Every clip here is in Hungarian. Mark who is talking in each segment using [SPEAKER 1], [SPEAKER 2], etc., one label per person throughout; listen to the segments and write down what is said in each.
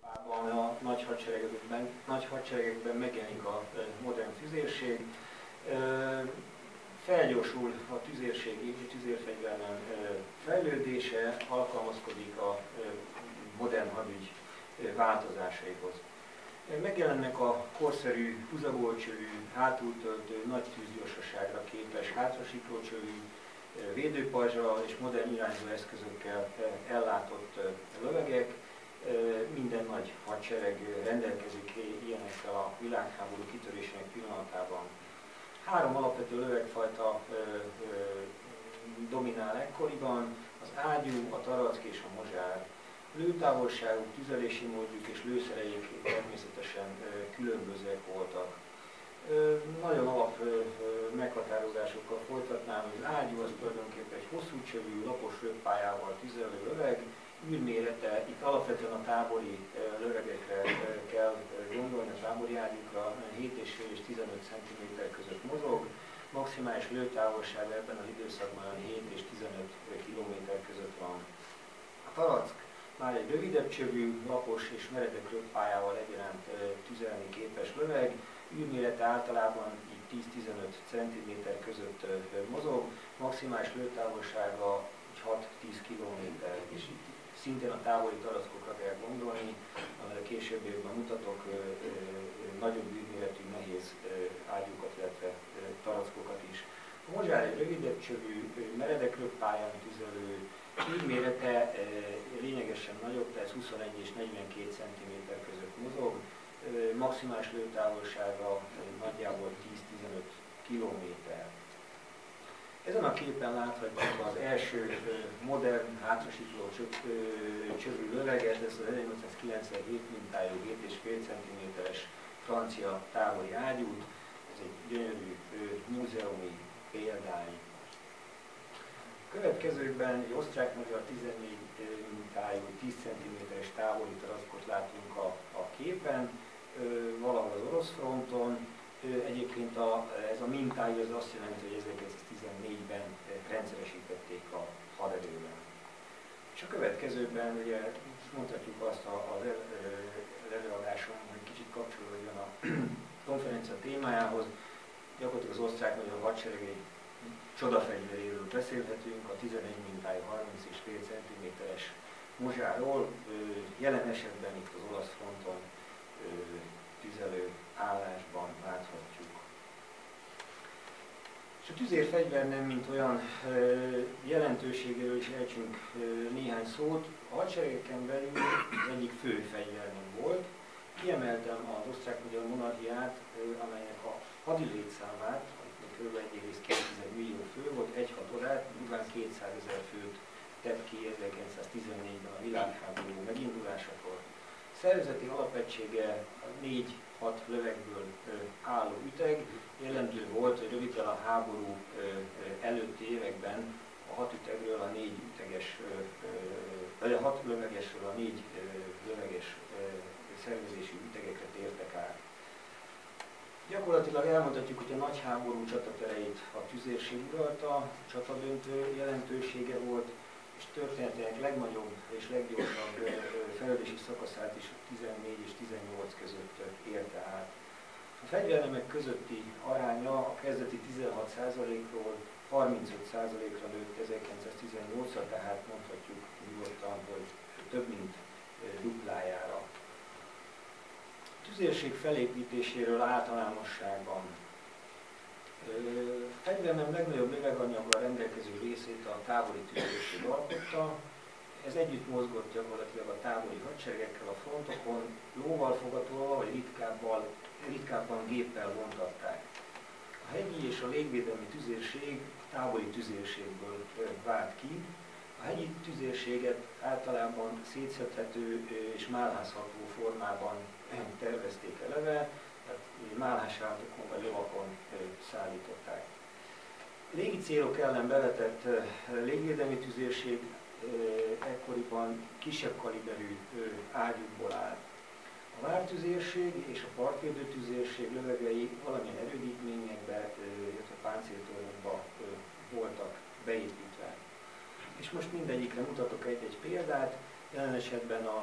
[SPEAKER 1] A nagy hadseregekben megjelenik a modern tüzérség. Felgyorsul a tüzérség és tüzérfegyvernem fejlődése, alkalmazkodik a modern hadügy változásaihoz. Megjelennek a korszerű, húzagolcsövű, hátultöltő, nagy tűzgyorsaságra képes hátrasiklócsövű, védőpajzsal és modern irányzó eszközökkel ellátott lövegek. Minden nagy hadsereg rendelkezik ilyenekkel a világháború kitörésének pillanatában. Három alapvető lövegfajta dominál ekkoriban: az ágyú, a tarack és a mozsár. Lőtávolságuk, tüzelési módjuk és lőszereik természetesen különbözőek voltak. Nagyon alap meghatározásokkal folytatnám, hogy az ágyú az tulajdonképpen egy hosszú csövű, lapos röppályával tüzelő löveg. Űrmérete, itt alapvetően a tábori lövegekre kell gondolni, a tábori ágyúkra 7,5 és 15 cm között mozog, maximális lőtávolsága ebben az időszakban 7 és 15 km között van. A tarack már egy rövidebb csövű, lapos és meredek röppályával egyaránt tüzelni képes löveg, űrmérete általában 10-15 cm között mozog, maximális lőtávolsága 6-10 km, és szintén a távoli tarackokra kell gondolni, amelyre későbbiekben mutatok nagyobb űrméretű, nehéz ágyúkat, illetve tarackokat is. A mozsár egy rövidebb csövű, meredek röppályán tüzelő, űrmérete lényegesen nagyobb, tehát 21 és 42 cm között mozog, maximális lőtávolsága nagyjából 10-15 km. Ezen a képen láthatjuk az első modern hátrasikló csövű löveget, ez az 1897 mintájú 7,5 cm-es francia távoli ágyút. Ez egy gyönyörű múzeumi példány. A következőkben egy osztrák-magyar 14 mintájú 10 cm-es távoli tarackot látunk a képen, valahol az orosz fronton. Egyébként ez a mintájú az azt jelenti, hogy 1914-ben rendszeresítették a haderőben. És a következőben ugye mondhatjuk azt az előadáson, hogy kicsit kapcsolódjon a konferencia témájához. Gyakorlatilag az osztrák-magyar hadsereg egy csodafegyveréről beszélhetünk, a 11 mintájú 30,5 cm-es mozsáról, jelen esetben itt az olasz fronton tüzelő állásban láthatjuk. És a tüzérfegyvernem, mint olyan jelentőségéről is ejtsünk néhány szót. A hadseregeken belül az egyik fő fegyvernem volt. Kiemeltem az osztrák-magyar monarchiát, amelynek a hadi létszámát, kb. 1,2 millió fő volt, egy hadorát, durván 200 000 főt tett ki 1914-ben a világháború megindulásakor. Szervezeti alapegysége 4-6 lövegből álló üteg. Jellemző volt, hogy röviddel a háború előtti években a 6 ütegről a 4 üteges, vagy a 6 lövegesről a 4 löveges szervezésű ütegekre tértek át. Gyakorlatilag elmondhatjuk, hogy a nagy háború csatatereit a tüzérség uralta, csatadöntő jelentősége volt, és történetének legnagyobb és leggyorsabb fejlődési szakaszát is 14 és 18 között érte át. A fegyvernemek közötti aránya a kezdeti 16%-ról 35%-ra nőtt 1918-ra, tehát mondhatjuk nyugodtan, hogy több mint duplájára. A tüzérség felépítéséről általánosságban. A fegyvernem legnagyobb löveganyaggal rendelkező részét a távoli tüzérség alkotta. Ez együtt mozgott gyakorlatilag a távoli hadseregekkel a frontokon, lóval fogatolva vagy ritkábban géppel vontatták. A hegyi és a légvédelmi tüzérség a távoli tüzérségből vált ki. A hegyi tüzérséget általában szétszedhető és málházható formában tervezték eleve, tehát málhásátokon vagy lovakon szállították. Légi célok ellen bevetett légvédelmi tüzérség ekkoriban kisebb kaliberű ágyúkból áll. A vártüzérség és a partvédő tüzérség lövegei valamilyen erődítményekbe, illetve páncéltornyokba voltak beépítve. És most mindegyikre mutatok egy-egy példát. Jelen esetben a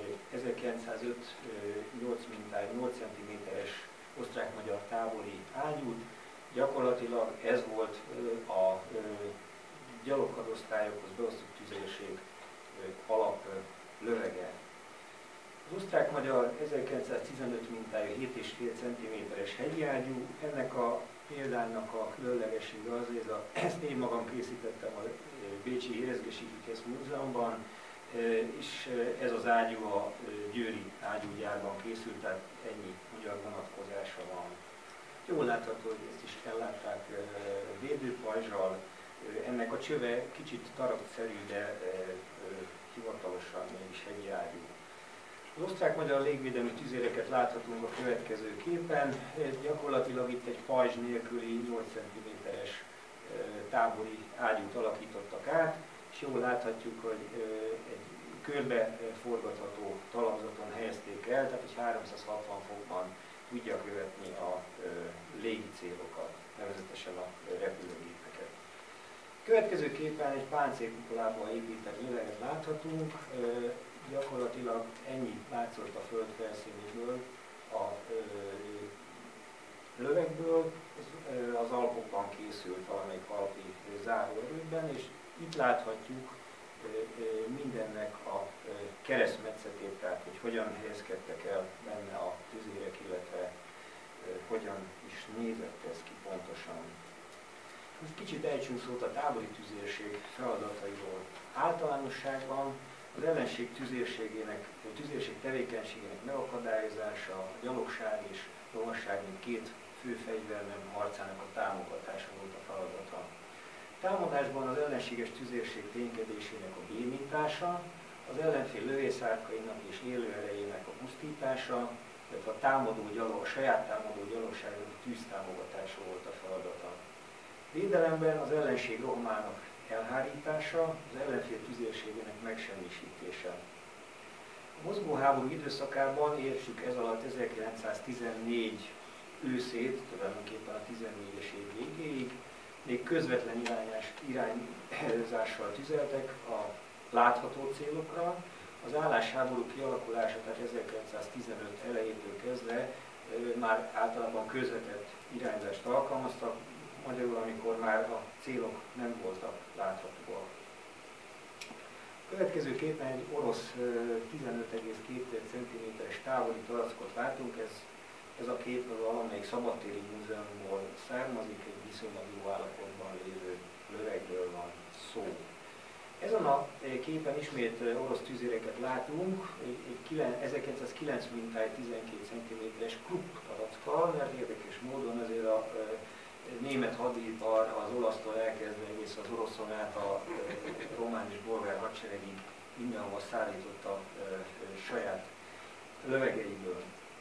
[SPEAKER 1] 1905-8 mintájú 8 cm-es osztrák-magyar távoli ágyút, gyakorlatilag ez volt a gyalogkarosztályokhoz beosztott tüzérség alap lövege. Az osztrák-magyar 1915 mintájú 7,5 cm-es hegyi ágyú, ennek a példánynak a különlegessége az, hogy ezt én magam készítettem a Bécsi Érezgesítőkész Múzeumban, és ez az ágyú a győri ágyúgyárban készült, tehát ennyi magyar vonatkozása van. Jól látható, hogy ezt is ellátták védőpajzsal, ennek a csöve kicsit tarabszerű, de hivatalosan mégis hegyi ágyú. Az osztrák-magyar légvédelmi tüzéreket láthatunk a következő képen. Gyakorlatilag itt egy pajzs nélküli 8 cm-es tábori ágyút alakítottak át, és jól láthatjuk, hogy egy körbe forgatható talapzaton helyezték el, tehát egy 360 fokban tudja követni a légi célokat, nevezetesen a repülőgépeket. Következő képen egy páncélkupolából épített lőleget láthatunk. Gyakorlatilag ennyi látszott a föld felszínéből, a lövegből, az Alpokban készült valamelyik alpi záróerőben, és itt láthatjuk mindennek a keresztmetszetét, tehát hogy hogyan helyezkedtek el benne a tüzérek, illetve hogyan is nézett ez ki pontosan. Most kicsit ejtsünk szót a tábori tüzérség feladatairól. Általánosságban az ellenség tüzérség tevékenységének megakadályozása, a gyalogság és lovasság, mint két fő fegyvernem harcának a támogatása volt a feladata. Támadásban az ellenséges tüzérség ténykedésének a bénítása, az ellenfél lövészárkainak és élőerejének a pusztítása, illetve a saját támadó gyalogságnak a tűztámogatása volt a feladata. Védelemben az ellenség rohamának elhárítása, az ellenfél tüzérségének megsemmisítése. A mozgóháború időszakában, értsük ez alatt 1914 őszét, tulajdonképpen a 14-es év végéig, még közvetlen irányzással tüzeltek a látható célokra. Az állásháború kialakulása, tehát 1915 elejétől kezdve már általában közvetett irányzást alkalmaztak, magyarul, amikor már a célok nem voltak láthatóak. Következőképpen egy orosz 15,2 cm-es távoli tarackot látunk, ez a kép az valamelyik szabadtéri múzeumból származik, egy viszonylag jó állapotban lévő lövegről van szó. Ezen a képen ismét orosz tüzéreket látunk, egy 1909 mintájú 12 cm-es Krupp tarackkal, mert érdekes módon azért a német hadipar az olasztól elkezdve egész az oroszon át a román és bolgár hadseregig mindenhova szállította saját lövegeiből.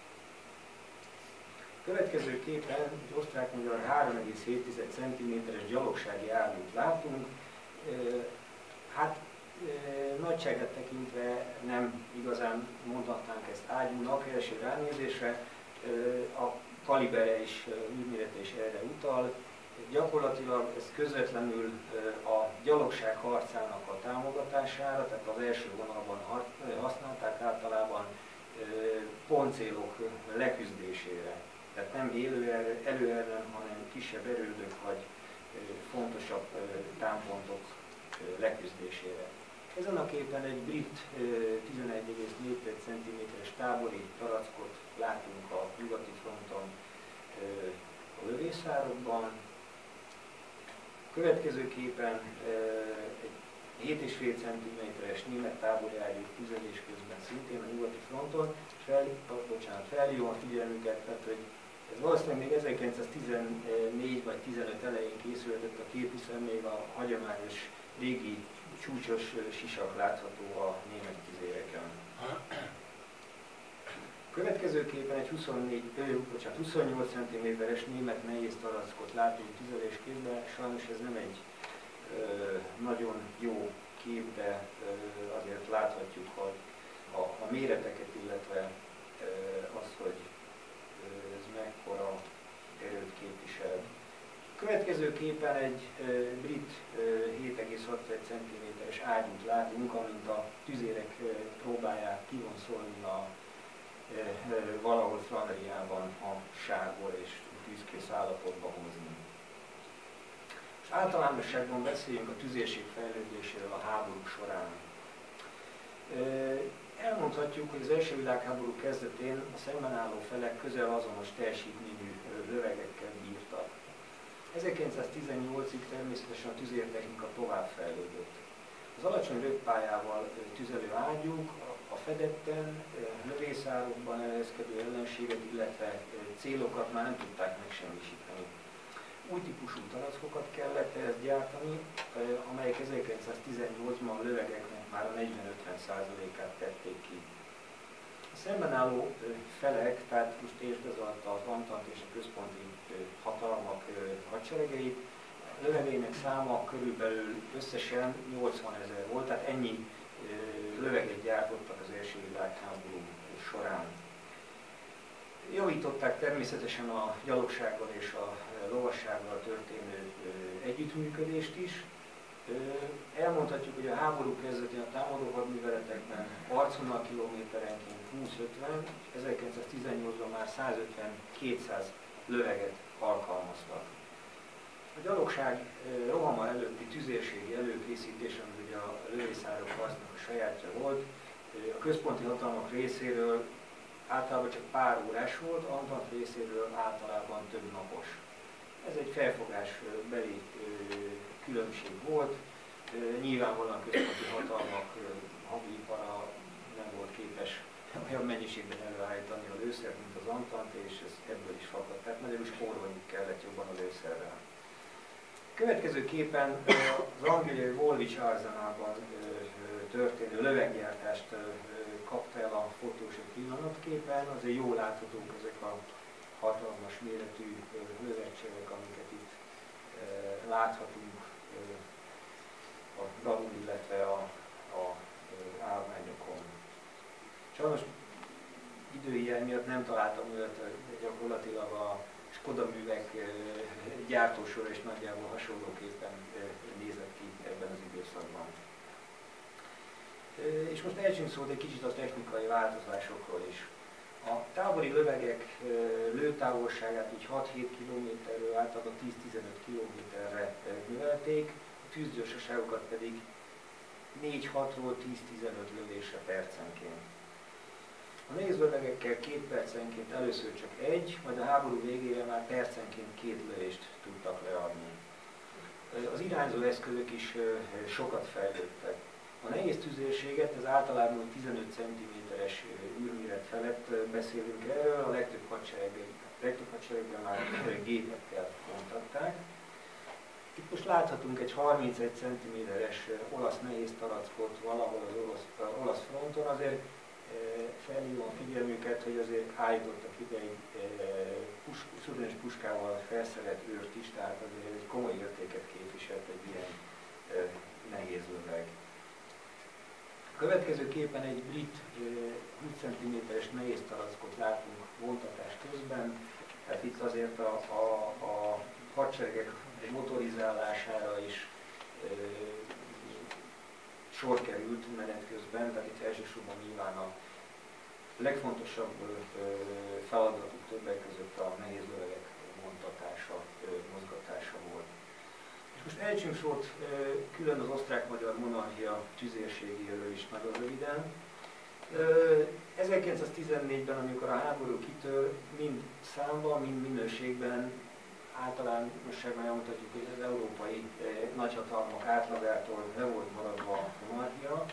[SPEAKER 1] Következőképpen egy osztrák-magyar 3,7 cm-es gyalogsági ágyút látunk. Hát nagyságát tekintve nem igazán mondhatnánk ezt ágyúnak első ránézésre, a kalibere és űrmérete is erre utal. Gyakorlatilag ez közvetlenül a gyalogság harcának a támogatására, tehát az első vonalban használták általában pontcélok leküzdésére. Tehát nem előerően, hanem kisebb erődök vagy fontosabb támpontok leküzdésére. Ezen a képen egy brit 11,4 cm-es tábori tarackot látunk a nyugati fronton a lövészárokban. Következőképpen egy 7,5 cm-es német tábori ágyú tüzelés közben szintén a nyugati fronton, és felhívom a figyelmüket, tehát hogy ez valószínűleg még 1914 vagy 15 elején készültett a kép, hiszen még a hagyományos régi csúcsos sisak látható a német tüzéreken. Következőképpen egy 28 cm-es német nehéz tarackot látunk tüzelés kézben. Sajnos ez nem egy nagyon jó kép, de azért láthatjuk, hogy a méreteket, illetve az, hogy ez mekkora erőt képvisel. Következő képen egy brit 7,6 cm-es ágyút látunk, amint a tüzérek próbálják kivonszolni valahol Flandriában a sárból és tűzkész állapotba hozni. És általánosságban beszéljünk a tüzérség fejlődéséről a háború során. Elmondhatjuk, hogy az első világháború kezdetén a szemben álló felek közel azonos teljesítményű lövegekkel bírtak. 1918-ig természetesen a tüzértechnika továbbfejlődött. Az alacsony rögpályával tüzelő ágyúk a fedetten, lövészárokban elhelyezkedő ellenséget, illetve célokat már nem tudták megsemmisíteni. Új típusú tarackokat kellett ehhez gyártani, amelyek 1918-ban a lövegeknek már a 40-50%-át tették ki. A szemben álló felek, tehát most értsd ez alatt az Antant és a központi hatalmak hadseregeit, a lövevének száma körülbelül összesen 80 000 volt, tehát ennyi löveget gyártottak az első világháború során. Javították természetesen a gyalogsággal és a lovassággal történő együttműködést is. Elmondhatjuk, hogy a háború kezdetén a támadó hadműveletekben arcvonal kilométerenként 20-50, 1918-ban már 150-200 löveget alkalmaztak. A gyalogság rohama előtti tüzérségi előkészítés, ami ugye a lövészárok harcnak a sajátja volt, a központi hatalmak részéről általában csak pár órás volt, Antant részéről általában több napos. Ez egy felfogásbeli különbség volt. Nyilvánvalóan a központi hatalmak hadipara nem volt képes olyan mennyiségben előállítani a lőszert, mint az Antant, és ez ebből is fakadt. Tehát magyarul spórolni kellett jobban a lőszerrel. Következő képen az angliai Woolwich arzenálban történő löveggyártást kapta el a fotós egy pillanatképen. Azért jól láthatók ezek a hatalmas méretű lövegcsövek, amiket itt láthatunk a dalul, illetve a állványokon. Sajnos időhiány miatt nem találtam olyat, gyakorlatilag a Skoda művek gyártósora is nagyjából hasonlóképpen nézett ki ebben az időszakban. És most ejtsünk szót egy kicsit a technikai változásokról is. A tábori lövegek lőtávolságát így 6-7 km-ről általában 10-15 km-re növelték, a tűzgyorsaságokat pedig 4-6-ról 10-15 lövésre percenként. A nehéz lövegekkel 2 percenként először csak egy, majd a háború végére már percenként 2 lövést tudtak leadni. Az irányzó eszközök is sokat fejlődtek. A nehéz tüzérséget, ez általában 15 cm-es űrméret felett beszélünk erről, a legtöbb hadseregben már gépekkel vontatták. Itt most láthatunk egy 31 cm-es olasz nehéz tarackot valahol az olasz fronton, azért felhívom a figyelmüket, hogy azért állítottak ide egy szurványos puskával felszerelt őrt is, tehát azért egy komoly értéket képviselt egy ilyen nehéz löveg. A következő képen egy brit 20 cm-es nehéz tarackot látunk vontatás közben, tehát itt azért a hadseregek motorizálására is sor került menet közben, tehát itt elsősorban nyilván a legfontosabb feladatuk többek között a nehéz lövegek vontatása, mozgatása volt. És most ejtsünk szót külön az osztrák-magyar monarchia tüzérségéről is nagyon röviden. 1914-ben, amikor a háború kitör, mind számban, mind minőségben általánosságban elmondhatjuk, hogy az európai nagyhatalmak átlagától le volt maradva a monarchia.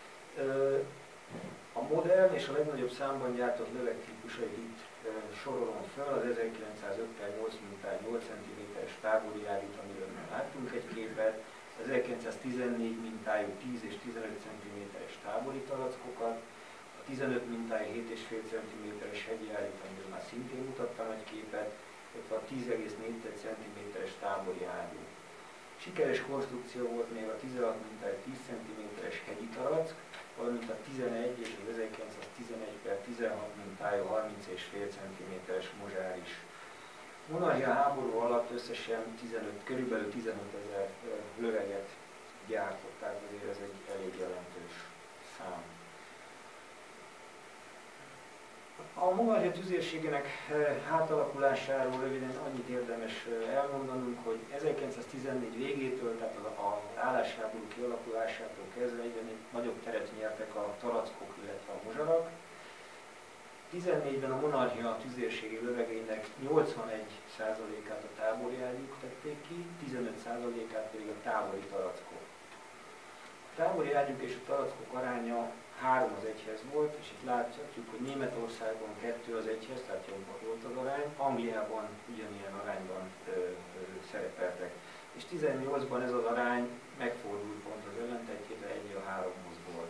[SPEAKER 1] A modern és a legnagyobb számban gyártott lövegtípusait itt sorolom fel, az 1958 mintány 8 cm-es tábori ágyút, amiről már láttunk egy képet, az 1914 mintájú 10 és 15 cm-es tábori tarackokat, a 15 mintájú 7,5 cm-es hegyi ágyút, amiről már szintén mutattam egy képet, a 10,4 cm-es tábori ágyú. Sikeres konstrukció volt még a 16 mintájú 10 cm-es hegyi tarack, valamint a 11 és az 1911/16 mintájú 30,5 cm-es mozsár is. Monarchia háború alatt összesen körülbelül 15 000 löveget gyártott, tehát azért ez egy elég jelentős szám. A monarchia tüzérségének átalakulásáról röviden annyit érdemes elmondanunk, hogy 1914 végétől, tehát az állásháború kialakulásától kezdve egyre nagyobb teret nyertek a tarackok, illetve a mozsarak. 14-ben a monarchia tüzérségi lövegeinek 81%-át a tábori ágyúk tették ki, 15%-át pedig a távoli tarackok. A távoli ágyúk és a tarackok aránya 3:1 volt, és itt láthatjuk, hogy Németországban 2:1, tehát jobb volt az arány, Angliában ugyanilyen arányban szerepeltek. És 18-ban ez az arány megfordult pont az ellentétjére, 1:3 volt.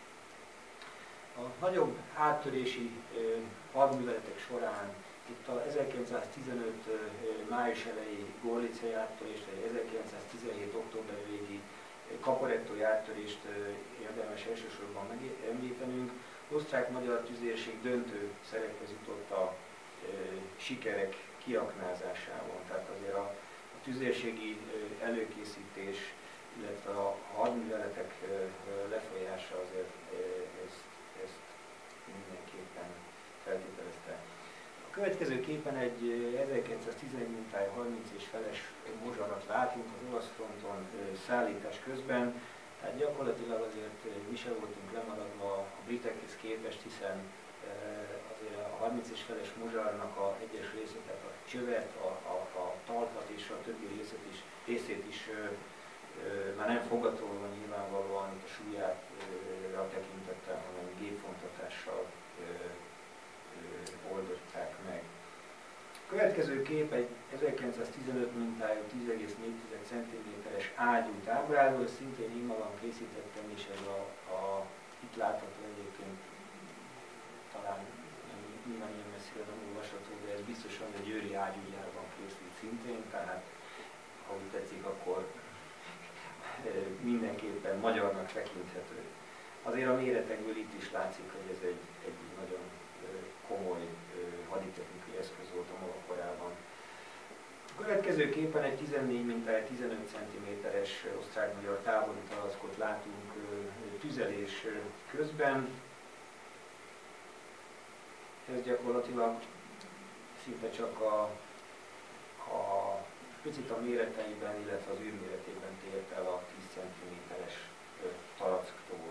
[SPEAKER 1] A nagyobb áttörési hadműveletek során itt a 1915 május elejé gorlicei áttörést, vagy 1917 október végi kaporettói áttörést érdemes elsősorban megemlítenünk. Osztrák-magyar tüzérség döntő szerephez jutott a sikerek kiaknázásában. Tehát azért a tüzérségi előkészítés, illetve a hadműveletek lefolyása azért ezt mindenképpen feltételezte. A következő képen egy 1911 mintájú 30 és feles mozsarat látunk az olasz fronton szállítás közben, tehát gyakorlatilag azért mi sem voltunk lemaradva a britekhez képest, hiszen azért a 30 és feles mozsarnak a egyes részét, tehát a csövet, a talpat és a többi részét is már nem fogatolva nyilvánvalóan a súlyára tekintettel, hanem gépfontatással oldották meg. A következő kép egy 1915 mintájú 10,4 cm-es ágyút ábrázol, szintén én magam készítettem, és ez itt látható egyébként, talán nyilván ilyen messzire nem olvasható, de ez biztosan egy győri ágyúgyárban készült szintén, tehát ha úgy tetszik, akkor mindenképpen magyarnak tekinthető. Azért a méretekből itt is látszik, hogy ez egy nagyon komoly haditechnikai eszköz volt a maga korában. A következő képen egy 14 mintájú 15 cm-es osztrák-magyar távoli tarackot látunk tüzelés közben. Ez gyakorlatilag szinte csak picit a méreteiben, illetve az űrméretében tért el a 10 cm-es taracktól.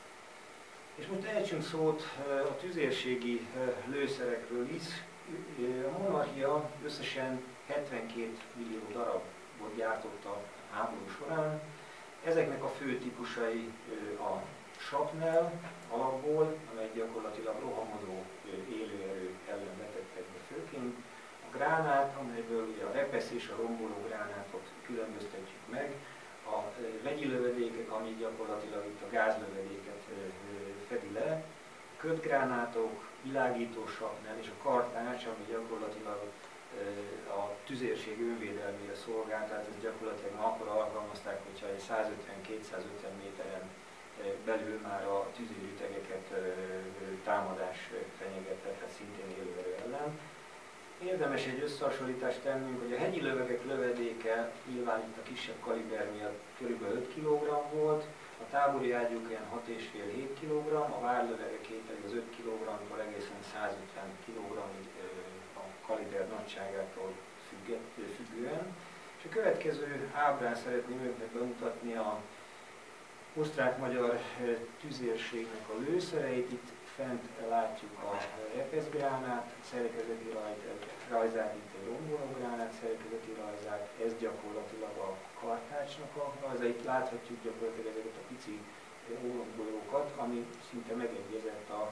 [SPEAKER 1] És most ejtsünk szót a tüzérségi lőszerekről is. A monarchia összesen 72 millió darabot gyártott a háború során. Ezeknek a fő típusai a shrapnel alapból, amely gyakorlatilag rohamodó élőerő ellen vetettek be főként. A gránát, amelyből ugye a repesz és a romboló gránátot különböztetjük meg. A vegyi lövedékek, ami gyakorlatilag itt a gázlövedéket fedi le, a kötgránátok, világító shrapnel és a kartács, ami gyakorlatilag a tüzérség önvédelmére szolgál, tehát ez gyakorlatilag akkor alkalmazták, hogyha egy 150-250 méteren belül már a tüzérütegeket támadás fenyegetett, tehát szintén élőerő ellen. Érdemes egy összehasonlítást tennünk, hogy a hegyi lövegek lövedéke nyilván itt a kisebb kaliber miatt kb. 5 kg volt, a tábori ágyúk ilyen 6,5-7 kg, a várlövegeké pedig az 5 kg-tól egészen 150 kg-ig a kaliber nagyságától függően. És a következő ábrán szeretném önöknek bemutatni a osztrák-magyar tüzérségnek a lőszereit. Itt fent látjuk a repeszgránát szerkezeti rajzát, itt egy rombológránát szerkezeti rajzát, ez gyakorlatilag a kartácsnak a rajza. Itt láthatjuk gyakorlatilag ezeket a pici ólomgolyókat, ami szinte megegyezett a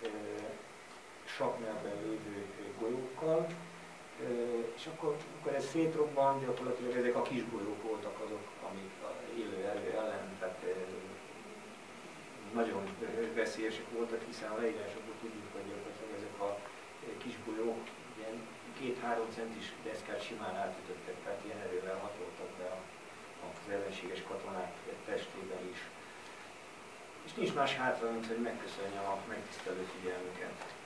[SPEAKER 1] shrapnelben lévő golyókkal. És akkor ez szétrobban, gyakorlatilag ezek a kis golyók voltak azok, amik élő erő ellen, tehát nagyon veszélyesek voltak, hiszen a leírásokból tudjuk, hogy gyakorlatilag ezek a kis golyók ilyen 2-3 centis deszkát simán átütöttek, tehát ilyen erővel hatoltak be az ellenséges katonák testében is. És nincs más hátra, mint hogy megköszönjem a megtisztelő figyelmüket.